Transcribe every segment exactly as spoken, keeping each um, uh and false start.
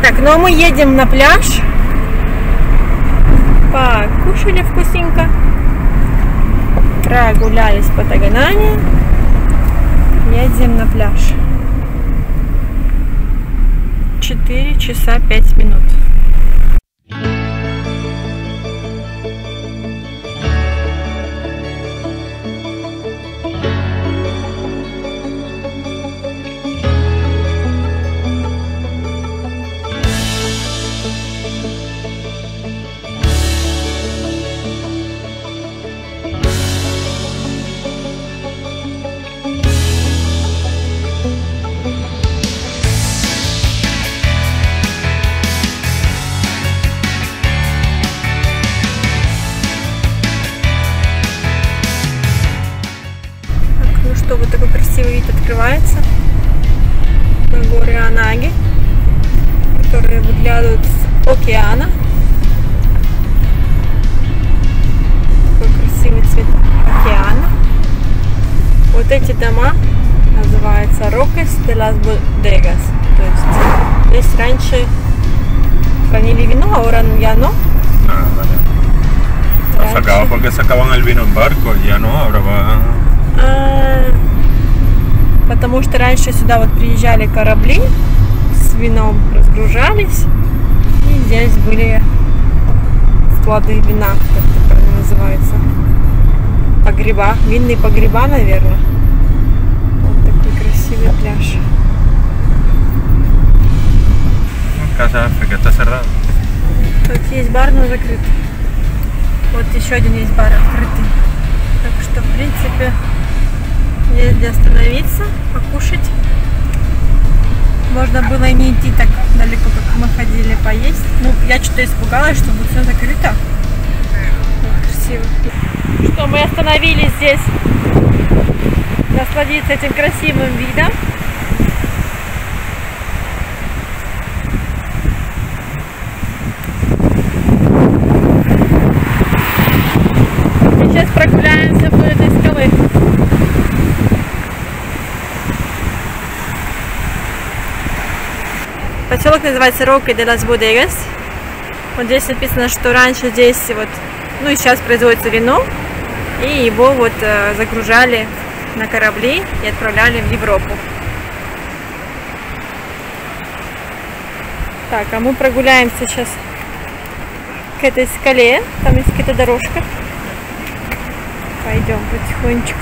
Так, ну а мы едем на пляж. Покушали вкусненько. Прогулялись по Таганане. Едем на пляж. четыре часа пять минут. Что вот такой красивый вид открывается на горы Анаги, которые выглядывают с океана. Такой красивый цвет океана. Вот эти дома называются Roques de las Bodegas. То есть здесь раньше хранили вино, ahora ya no. Ah, vale. Sacaba porque sacaban el vino en barco, ya no, ahora va. А, потому что раньше сюда вот приезжали корабли с вином, разгружались, и здесь были склады вина, как это правильно называется, погреба, винные погреба, наверное. Вот такой красивый пляж. Casa África está cerrada. Тут есть бар, но закрыт. Вот еще один есть бар открытый. Так что, в принципе, есть где остановиться, покушать. Можно было и не идти так далеко, как мы ходили поесть. Ну, я что-то испугалась, что будет все закрыто. Вот, красиво. Что, мы остановились здесь насладиться этим красивым видом. И сейчас прогуляемся вдоль этой скалы. Поселок называется Roques de las Bodegas. Вот здесь написано, что раньше здесь вот, ну и сейчас производится вино, и его вот э, загружали на корабли и отправляли в Европу. Так, а мы прогуляемся сейчас к этой скале, там есть какая-то дорожка. Пойдем потихонечку.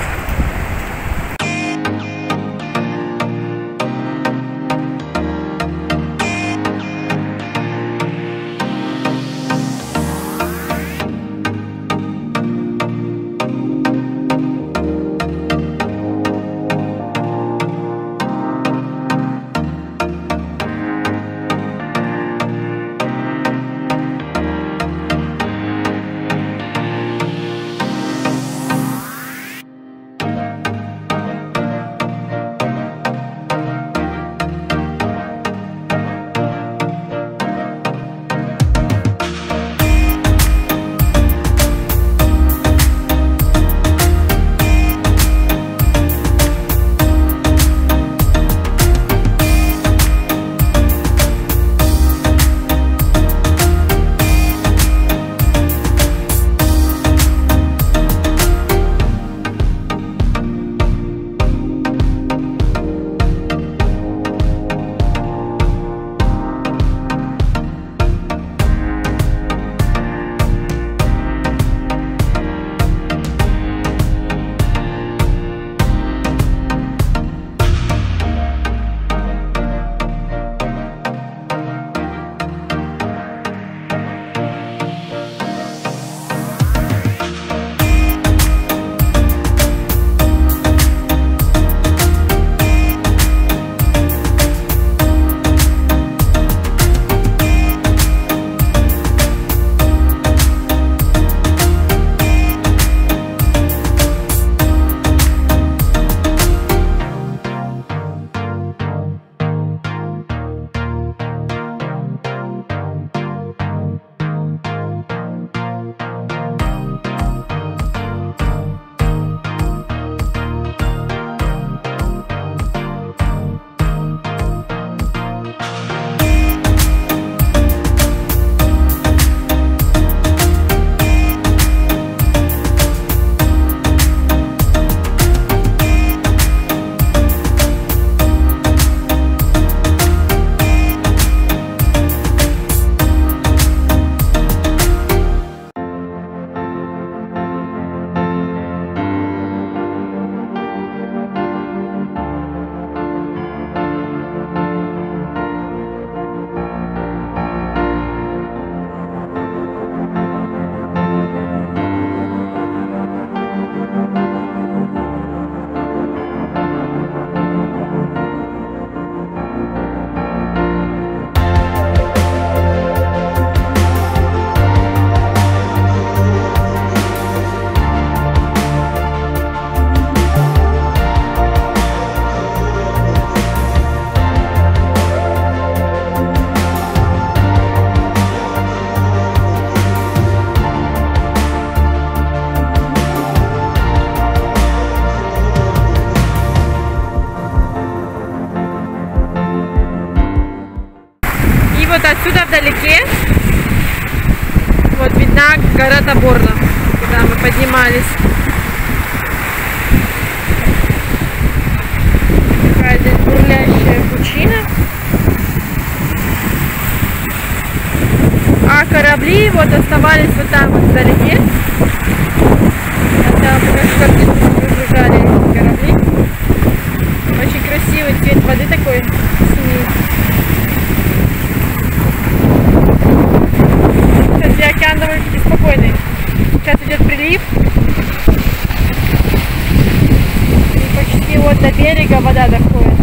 вот отсюда вдалеке вот видна гора Таборна, куда мы поднимались. Такая здесь бурлящая пучина. А корабли вот оставались вот там вот вдалеке. Там выгружали эти корабли. Очень красивый цвет воды такой синий. Кстати, океан довольно-таки спокойный. Сейчас идет прилив. И почти вот до берега вода доходит.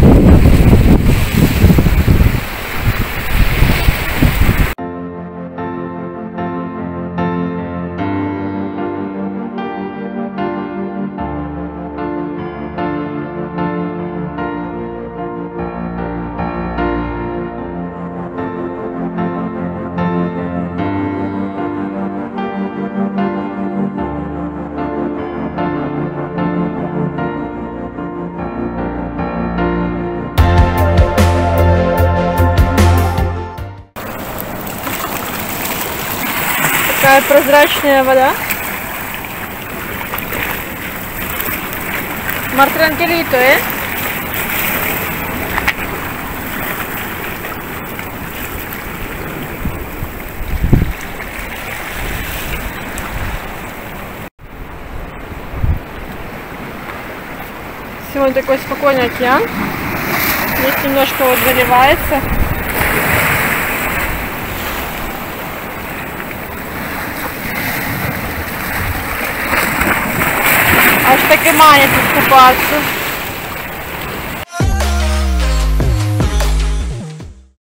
Такая прозрачная вода. Mar tranquilito, ¿eh? Сегодня такой спокойный океан. Здесь немножко вот заливается. Аж так и манит искупаться.